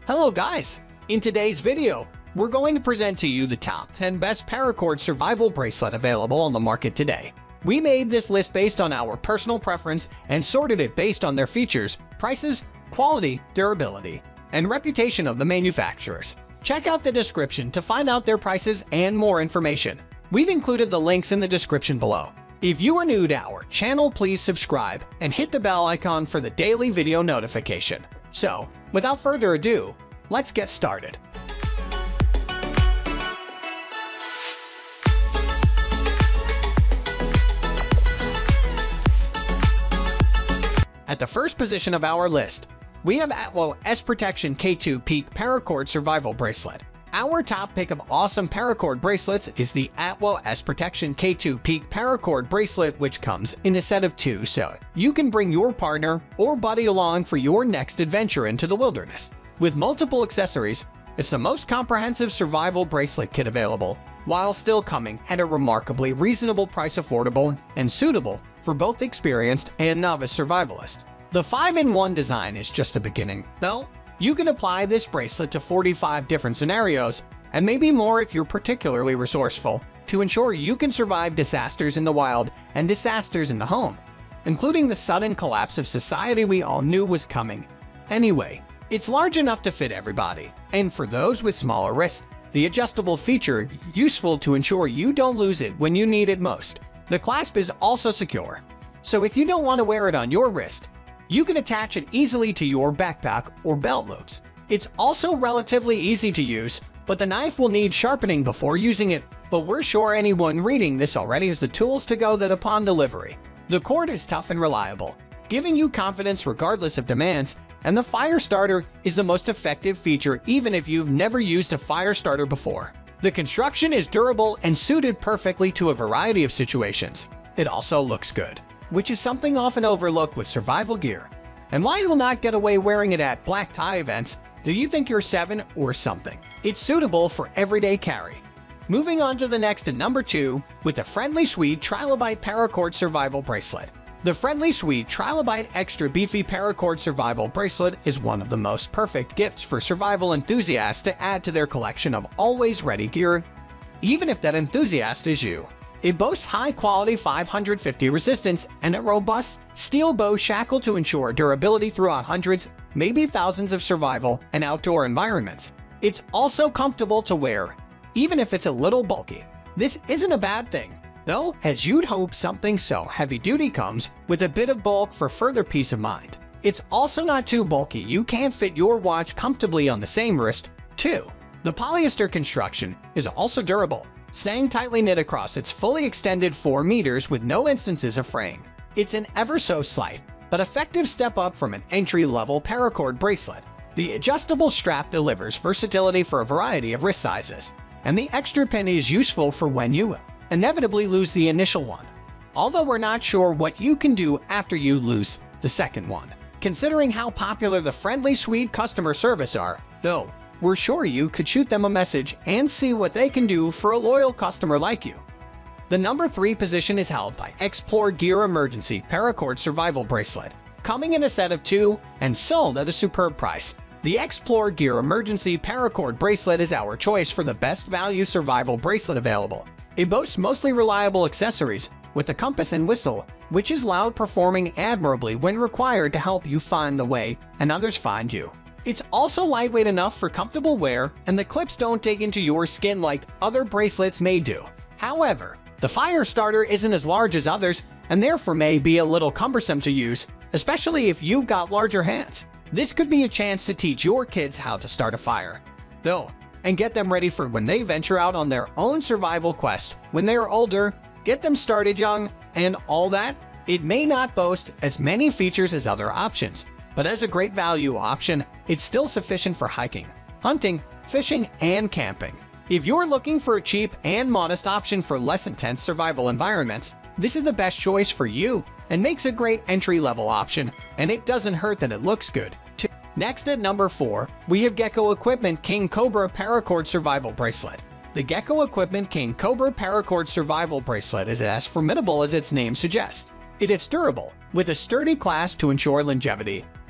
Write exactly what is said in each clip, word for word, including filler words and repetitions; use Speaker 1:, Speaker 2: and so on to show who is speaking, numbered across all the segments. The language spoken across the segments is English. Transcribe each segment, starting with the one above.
Speaker 1: Hello guys! In today's video, we're going to present to you the top ten best Paracord Survival Bracelet available on the market today. We made this list based on our personal preference and sorted it based on their features, prices, quality, durability, and reputation of the manufacturers. Check out the description to find out their prices and more information. We've included the links in the description below. If you are new to our channel, please subscribe and hit the bell icon for the daily video notification. So, without further ado, let's get started. At the first position of our list, we have Atwo S Protection K two Peak Paracord Survival Bracelet. Our top pick of awesome paracord bracelets is the Atwo S Protection K two Peak Paracord Bracelet, which comes in a set of two, so you can bring your partner or buddy along for your next adventure into the wilderness. With multiple accessories, it's the most comprehensive survival bracelet kit available, while still coming at a remarkably reasonable price, affordable and suitable for both experienced and novice survivalists. The five in one design is just the beginning, though. You can apply this bracelet to forty-five different scenarios, and maybe more if you're particularly resourceful, to ensure you can survive disasters in the wild and disasters in the home, including the sudden collapse of society we all knew was coming. Anyway, it's large enough to fit everybody, and for those with smaller wrists, the adjustable feature useful to ensure you don't lose it when you need it most. The clasp is also secure, so if you don't want to wear it on your wrist, you can attach it easily to your backpack or belt loops. It's also relatively easy to use, but the knife will need sharpening before using it, but we're sure anyone reading this already has the tools to go that upon delivery. The cord is tough and reliable, giving you confidence regardless of demands, and the fire starter is the most effective feature even if you've never used a fire starter before. The construction is durable and suited perfectly to a variety of situations. It also looks good, which is something often overlooked with survival gear. And while you'll not get away wearing it at black tie events, do you think you're seven or something? It's suitable for everyday carry. Moving on to the next at number two, with the Friendly Swede Trilobite Paracord Survival Bracelet. The Friendly Swede Trilobite Extra Beefy Paracord Survival Bracelet is one of the most perfect gifts for survival enthusiasts to add to their collection of always-ready gear, even if that enthusiast is you. It boasts high-quality five hundred fifty resistance and a robust steel bow shackle to ensure durability throughout hundreds, maybe thousands of survival and outdoor environments. It's also comfortable to wear, even if it's a little bulky. This isn't a bad thing, though, as you'd hope something so heavy-duty comes with a bit of bulk for further peace of mind. It's also not too bulky you can't fit your watch comfortably on the same wrist, too. The polyester construction is also durable, staying tightly knit across its fully extended four meters with no instances of fraying. It's an ever so slight, but effective step up from an entry-level paracord bracelet. The adjustable strap delivers versatility for a variety of wrist sizes, and the extra pin is useful for when you inevitably lose the initial one. Although we're not sure what you can do after you lose the second one. Considering how popular the Friendly Swede customer service are, though, we're sure you could shoot them a message and see what they can do for a loyal customer like you. The number three position is held by X-Plore Gear Emergency Paracord Survival Bracelet. Coming in a set of two and sold at a superb price, the X-Plore Gear Emergency Paracord Bracelet is our choice for the best value survival bracelet available. It boasts mostly reliable accessories, with a compass and whistle, which is loud, performing admirably when required to help you find the way and others find you. It's also lightweight enough for comfortable wear, and the clips don't dig into your skin like other bracelets may do. However, the fire starter isn't as large as others, and therefore may be a little cumbersome to use, especially if you've got larger hands. This could be a chance to teach your kids how to start a fire, though, and get them ready for when they venture out on their own survival quest. When they are older, get them started young, and all that. It may not boast as many features as other options, but as a great value option, it's still sufficient for hiking, hunting, fishing, and camping. If you're looking for a cheap and modest option for less intense survival environments, this is the best choice for you and makes a great entry-level option, and it doesn't hurt that it looks good, too. Next at number four, we have Gecko Equipment King Cobra Paracord Survival Bracelet. The Gecko Equipment King Cobra Paracord Survival Bracelet is as formidable as its name suggests. It is durable, with a sturdy clasp to ensure longevity,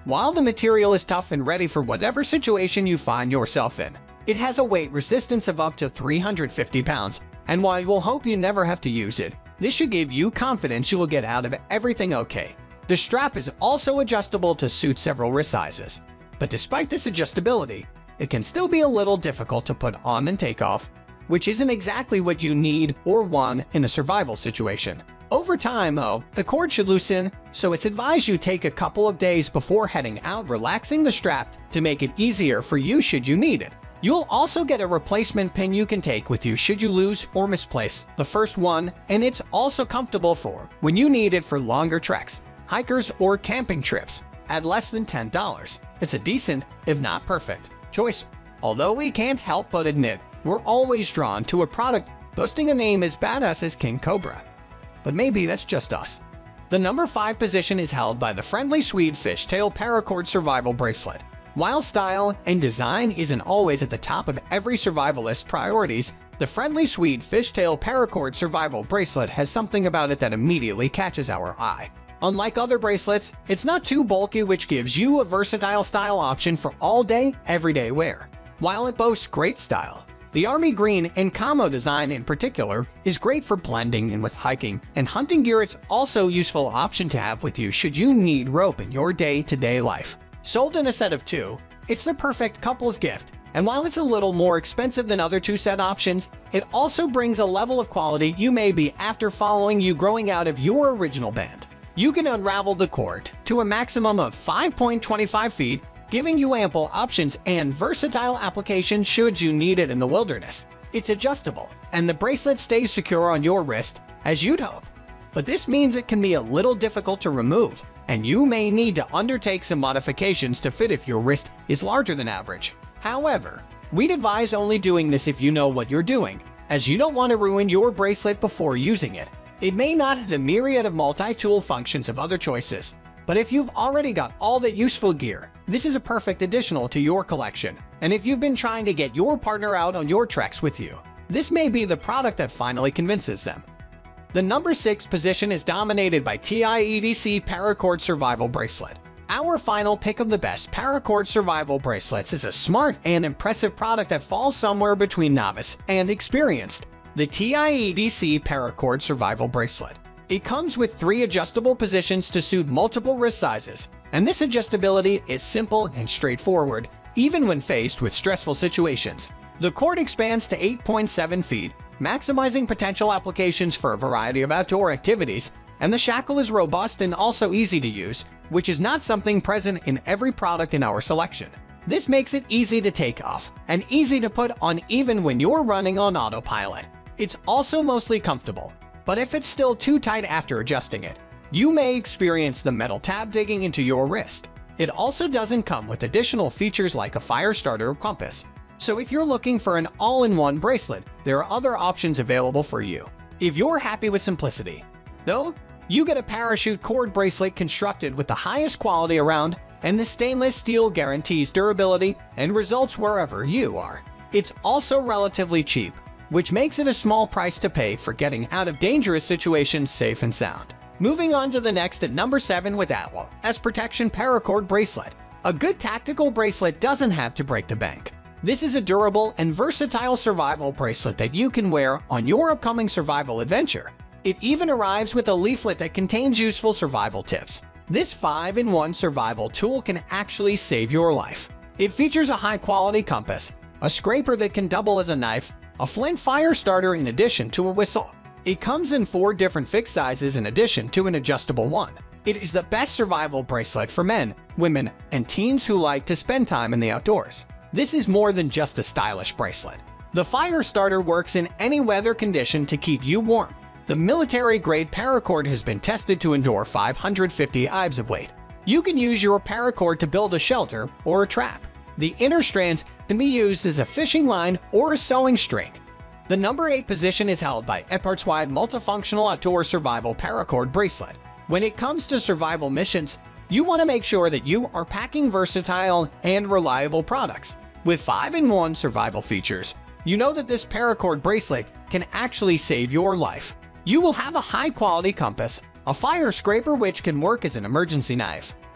Speaker 1: While the material is tough and ready for whatever situation you find yourself in, it has a weight resistance of up to three hundred fifty pounds, and while you will hope you never have to use it, this should give you confidence you will get out of everything okay. The strap is also adjustable to suit several wrist sizes, but despite this adjustability, it can still be a little difficult to put on and take off, which isn't exactly what you need or want in a survival situation. Over time, though, the cord should loosen, so it's advised you take a couple of days before heading out, relaxing the strap to make it easier for you should you need it. You'll also get a replacement pin you can take with you should you lose or misplace the first one, and it's also comfortable for when you need it for longer treks, hikers, or camping trips. At less than ten dollars, it's a decent, if not perfect, choice. Although we can't help but admit, we're always drawn to a product boasting a name as badass as King Cobra. But maybe that's just us. The number five position is held by the friendly Swede fishtail Paracord Survival Bracelet. While style and design isn't always at the top of every survivalist's priorities, the friendly Swede fishtail Paracord Survival Bracelet has something about it that immediately catches our eye. Unlike other bracelets, it's not too bulky, which gives you a versatile style option for all-day, everyday wear. While it boasts great style, the army green and camo design in particular is great for blending in with hiking and hunting gear. It's also a useful option to have with you should you need rope in your day-to-day life. Sold in a set of two, it's the perfect couple's gift, and while it's a little more expensive than other two-set options, it also brings a level of quality you may be after following you growing out of your original band. You can unravel the cord to a maximum of five point two five feet, giving you ample options and versatile application should you need it in the wilderness. It's adjustable, and the bracelet stays secure on your wrist, as you'd hope. But this means it can be a little difficult to remove, and you may need to undertake some modifications to fit if your wrist is larger than average. However, we'd advise only doing this if you know what you're doing, as you don't want to ruin your bracelet before using it. It may not have the myriad of multi-tool functions of other choices, but if you've already got all that useful gear, this is a perfect additional to your collection. And if you've been trying to get your partner out on your treks with you, this may be the product that finally convinces them. The number six position is dominated by T I E D C Paracord Survival Bracelet. Our final pick of the best Paracord Survival Bracelets is a smart and impressive product that falls somewhere between novice and experienced. The T I E D C Paracord Survival Bracelet. It comes with three adjustable positions to suit multiple wrist sizes, and this adjustability is simple and straightforward, even when faced with stressful situations. The cord expands to eight point seven feet, maximizing potential applications for a variety of outdoor activities, and the shackle is robust and also easy to use, which is not something present in every product in our selection. This makes it easy to take off and easy to put on even when you're running on autopilot. It's also mostly comfortable, but if it's still too tight after adjusting it, you may experience the metal tab digging into your wrist. It also doesn't come with additional features like a fire starter or compass. So if you're looking for an all-in-one bracelet, there are other options available for you. If you're happy with simplicity, though, you get a parachute cord bracelet constructed with the highest quality around, and the stainless steel guarantees durability and results wherever you are. It's also relatively cheap, which makes it a small price to pay for getting out of dangerous situations safe and sound. Moving on to the next at number seven with Atwell S Protection Paracord Bracelet. A good tactical bracelet doesn't have to break the bank. This is a durable and versatile survival bracelet that you can wear on your upcoming survival adventure. It even arrives with a leaflet that contains useful survival tips. This five in one survival tool can actually save your life. It features a high-quality compass, a scraper that can double as a knife, a flint fire starter in addition to a whistle. It comes in four different fixed sizes in addition to an adjustable one. It is the best survival bracelet for men, women, and teens who like to spend time in the outdoors. This is more than just a stylish bracelet. The fire starter works in any weather condition to keep you warm. The military-grade paracord has been tested to endure five hundred fifty pounds of weight. You can use your paracord to build a shelter or a trap. The inner strands can be used as a fishing line or a sewing string. The number eight position is held by Epartswide Multifunctional Outdoor Survival Paracord Bracelet. When it comes to survival missions, you want to make sure that you are packing versatile and reliable products. With five in one survival features, you know that this paracord bracelet can actually save your life. You will have a high-quality compass, a fire scraper which can work as an emergency knife,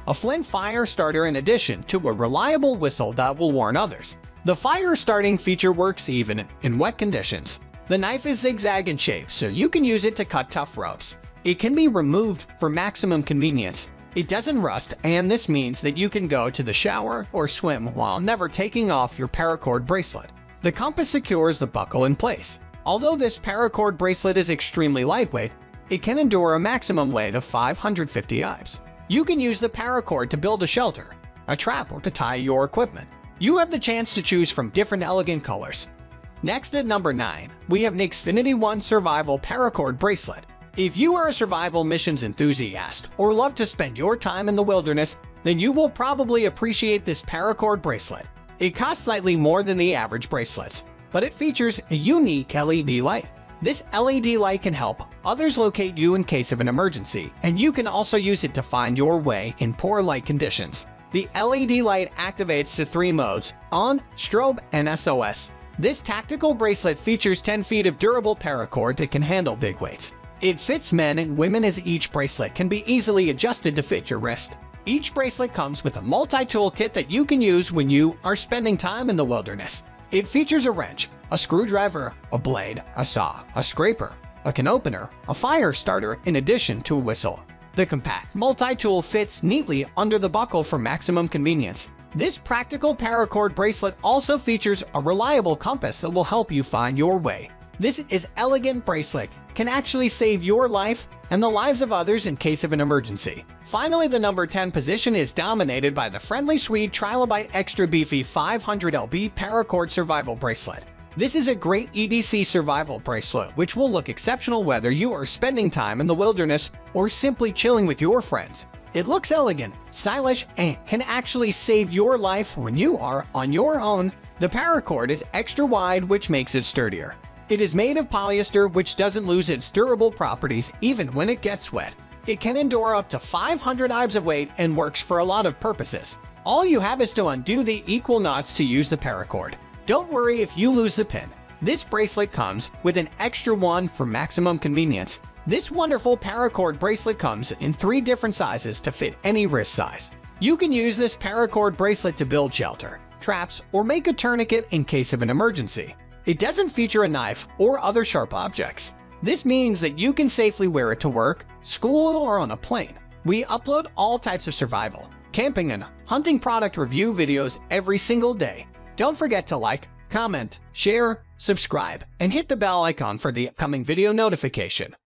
Speaker 1: a flint fire starter in addition to a reliable whistle that will warn others. The fire starting feature works even in wet conditions. The knife is zigzag in shape, so you can use it to cut tough ropes. It can be removed for maximum convenience. It doesn't rust, and this means that you can go to the shower or swim while never taking off your paracord bracelet. The compass secures the buckle in place. Although this paracord bracelet is extremely lightweight, it can endure a maximum weight of five hundred fifty pounds. You can use the paracord to build a shelter, a trap, or to tie your equipment. You have the chance to choose from different elegant colors. Next at number nine, we have Nexfinity one Survival Paracord Bracelet. If you are a survival missions enthusiast or love to spend your time in the wilderness, then you will probably appreciate this paracord bracelet. It costs slightly more than the average bracelets, but it features a unique L E D light. This L E D light can help others locate you in case of an emergency, and you can also use it to find your way in poor light conditions. The L E D light activates to three modes: on, strobe, and S O S. This tactical bracelet features ten feet of durable paracord that can handle big weights. It fits men and women, as each bracelet can be easily adjusted to fit your wrist. Each bracelet comes with a multi-tool kit that you can use when you are spending time in the wilderness. It features a wrench, a screwdriver, a blade, a saw, a scraper, a can opener, a fire starter, in addition to a whistle. The compact multi-tool fits neatly under the buckle for maximum convenience. This practical paracord bracelet also features a reliable compass that will help you find your way. This is elegant bracelet can actually save your life and the lives of others in case of an emergency. Finally, the number ten position is dominated by the friendly Swede Trilobite Extra Beefy five hundred L B Paracord Survival Bracelet. This is a great E D C survival bracelet which will look exceptional whether you are spending time in the wilderness or simply chilling with your friends. It looks elegant, stylish, and can actually save your life when you are on your own. The paracord is extra wide, which makes it sturdier. It is made of polyester, which doesn't lose its durable properties even when it gets wet. It can endure up to five hundred pounds of weight and works for a lot of purposes. All you have is to undo the equal knots to use the paracord. Don't worry if you lose the pin. This bracelet comes with an extra one for maximum convenience. This wonderful paracord bracelet comes in three different sizes to fit any wrist size. You can use this paracord bracelet to build shelter, traps, or make a tourniquet in case of an emergency. It doesn't feature a knife or other sharp objects. This means that you can safely wear it to work, school, or on a plane. We upload all types of survival, camping, and hunting product review videos every single day. Don't forget to like, comment, share, subscribe, and hit the bell icon for the upcoming video notification.